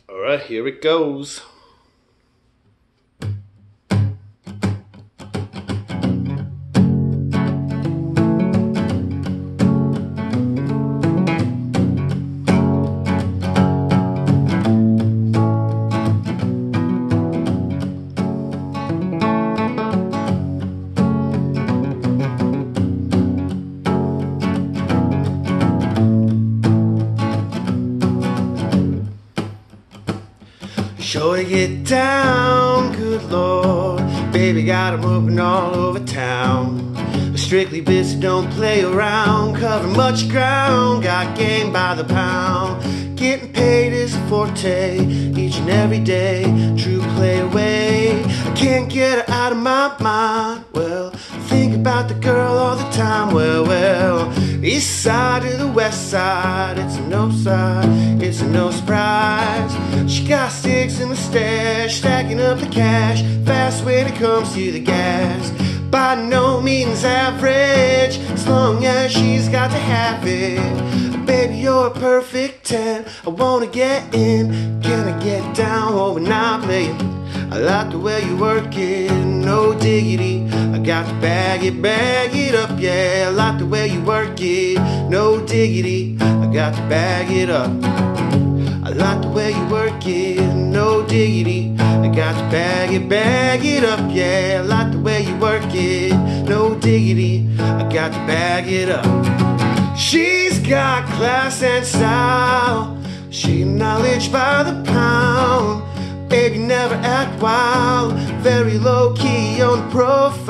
Alright, here it goes. Sure to get down, good lord. Baby got 'em moving all over town. Strictly busy, don't play around. Cover much ground, got game by the pound. Getting paid is a forte, each and every day. True play away, I can't get her out of my mind. Well, think about the girl all the time. Well, east side to the west side, it's a no side, it's a no surprise. She got sticks in the stash, stacking up the cash, fast when it comes to the gas. By no means average, as long as she's got to have it. Baby, you're a perfect 10, I wanna get in. Can I get down when I play? I like the way you work it, no diggity. I got to bag it up, yeah. I like the way you work it, no diggity. I got to bag it up. I like the way you work it, no diggity. I got to bag it up, yeah. I like the way you work it, no diggity. I got to bag it up. She's got class and style, she knowledge by the pound. Baby, never act wild, very low-key on the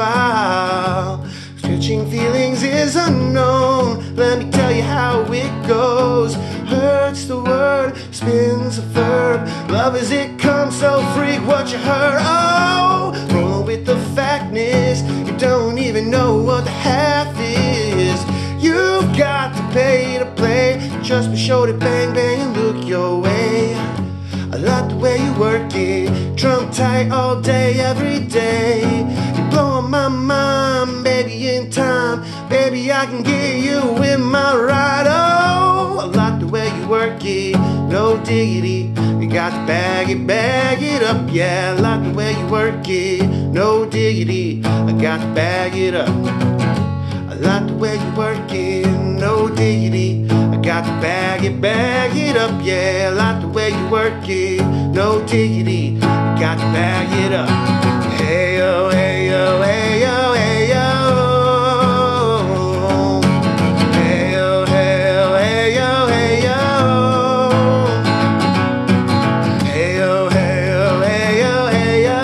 profile. Switching feelings is unknown, let me tell you how it goes. Hurts the word, spins a verb. Love as it comes, so freak what you heard. Oh, rolling with the factness, you don't even know what the half is. You've got to pay to play, just be sure to bang bang and look your way. I like the way you work it, drunk tight all day, every day. You're blowing my mind, baby, in time. Baby, I can get you in my ride. Oh, I like the way you work it, no diggity. You got to bag it up, yeah. I like the way you work it, no diggity. I got to bag it up. I like the way you work it, no diggity. I got to bag it up, yeah. I like the way you work it, no diggity. I got to bag it up. Hey yo, hey yo, hey yo, hey yo. Hey yo, hey yo, hey yo, hey yo. Hey yo, hey yo, hey yo, hey yo.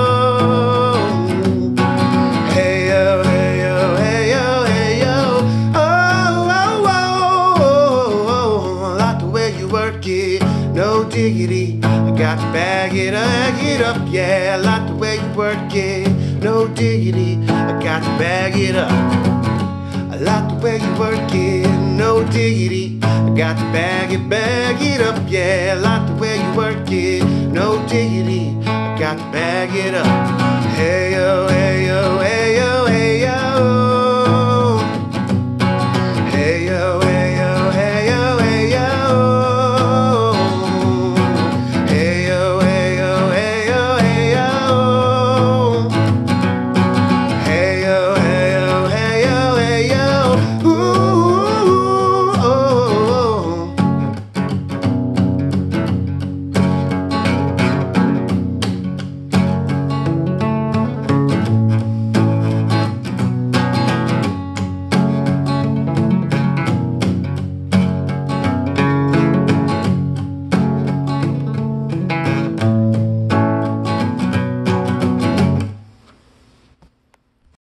Hey yo, hey yo, hey yo, hey yo. Oh, oh, oh, oh. I like the way you work it, no diggity. I got to bag it up, yeah. I like the way you work it, no diggity. I got to bag it up. I like the way you work it, no diggity. I got to bag it up, yeah. I like the way you work it, no diggity. I got to bag it up. Hey yo, hey yo, hey